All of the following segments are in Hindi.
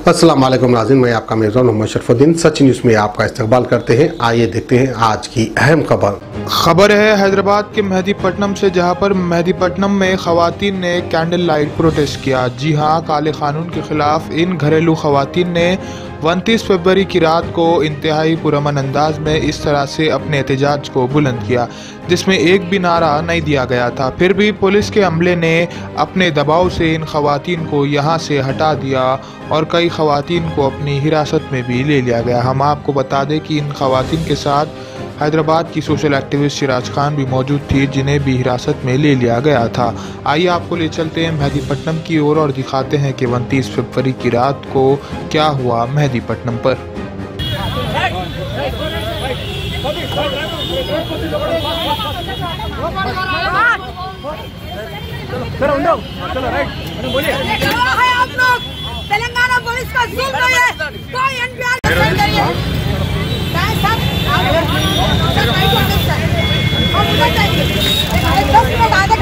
अस्सलाम वालेकुम नाज़रीन, मैं आपका मेज़बान मोहम्मद शरफुद्दीन सच न्यूज़ में आपका इस्तकबाल करते हैं। आइए देखते हैं आज की अहम खबर है हैदराबाद के मेहदीपट्टनम से, जहां पर मेहदीपट्टनम में खवातीन ने कैंडल लाइट प्रोटेस्ट किया। जी हां, काले कानून के खिलाफ इन घरेलू खवातीन ने 29 फरवरी की रात को इंतहाई पुरअमन अंदाज में इस तरह से अपने एहतजाज को बुलंद किया, जिसमें एक भी नारा नहीं दिया गया था। फिर भी पुलिस के अमले ने अपने दबाव से इन खवातीन को यहाँ से हटा दिया और कई खवातीन को अपनी हिरासत में भी ले लिया गया। हम आपको बता दें कि इन खवातीन के साथ हैदराबाद की सोशल एक्टिविस्ट शिराज खान भी मौजूद थी, जिन्हें भी हिरासत में ले लिया गया था। आइए आपको ले चलते हैं मेहदीपट्टनम की ओर और दिखाते हैं कि 29 फरवरी की रात को क्या हुआ मेहदीपट्टनम पर। तेलंगाना पुलिस का जुल्म है, कोई एनपीआर आधा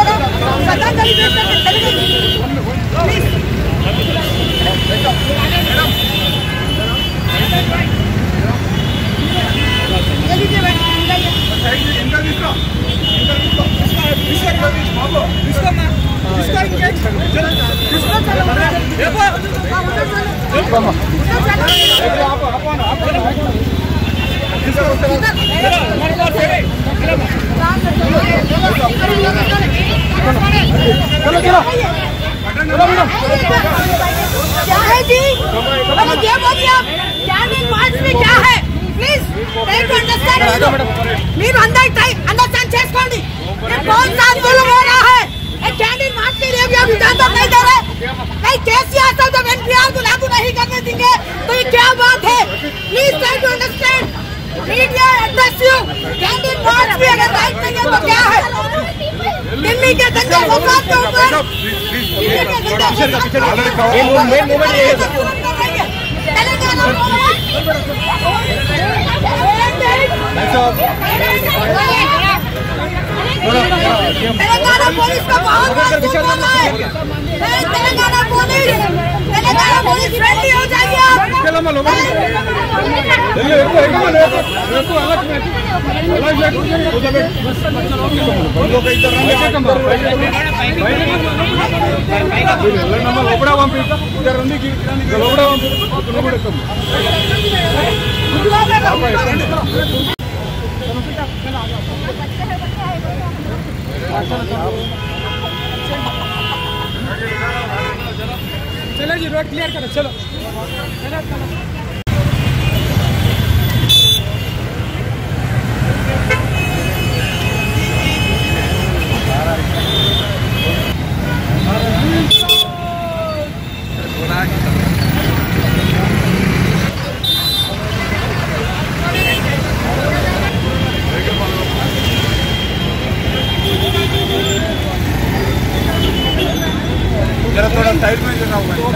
क्या है जी? ये बोलिए आप, कैंडल मार्च में क्या है? Please try to understand. మీరు अंडरस्टैंड చేసుకోండి। ये कौन सा जुल्म हो रहा है? ये कैंडल मार्च के लिए भी आप इजाजत नहीं दे रहे। नहीं केसीआर साहब जब एनपीआर को लागू नहीं करने देंगे तो ये क्या बात है? Please try to understand. Media address you. Candle march में अगर राइट नहीं है तो क्या है? दिल्ली के दंगे फसाद के ऊपर तेलंगाना पुलिस का बहुत तेलंगाना पुलिस रेडी हो जाइए चलो जी, रोड क्लियर करो। चलो थोड़ा साइड में जाना होगा।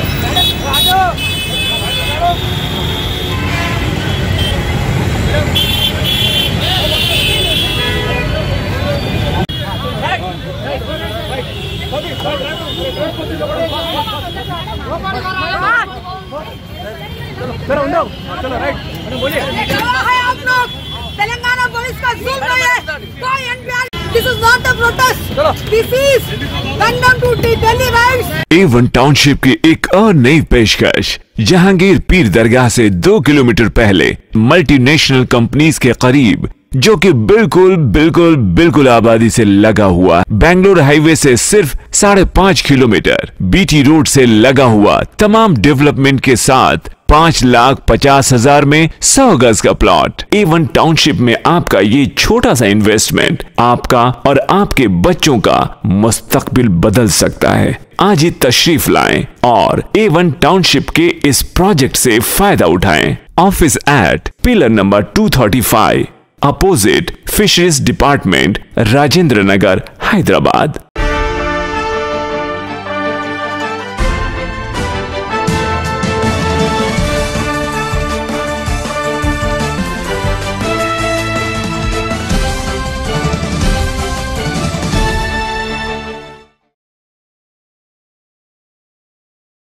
चलो राइट बोलिए। आप लोग तेलंगाना पुलिस का जुल्म है, कोई NPR. This is not a protest. This is condemned to Delhi riots. A1 township की एक और नई पेशकश। जहांगीर पीर दरगाह से 2 किलोमीटर पहले मल्टीनेशनल कंपनीज के करीब, जो कि बिल्कुल आबादी से लगा हुआ, बेंगलोर हाईवे से सिर्फ 5.5 किलोमीटर, बीटी रोड से लगा हुआ, तमाम डेवलपमेंट के साथ 5,50,000 में 100 गज का प्लॉट। A1 टाउनशिप में आपका ये छोटा सा इन्वेस्टमेंट आपका और आपके बच्चों का मुस्तकबिल बदल सकता है। आज ही तशरीफ लाएं और A1 टाउनशिप के इस प्रोजेक्ट से फायदा उठाएं। Office at pillar number 235 opposite fisheries department, Rajendra Nagar, Hyderabad.